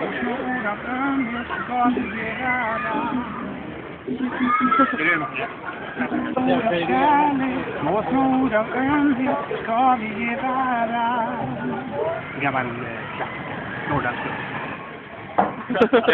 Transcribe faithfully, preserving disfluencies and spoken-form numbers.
snor av ömhet ska vi göra. Snor av kärlek, små snor av ömhet ska vi göra. Gammal klassiker. Norrlandskull.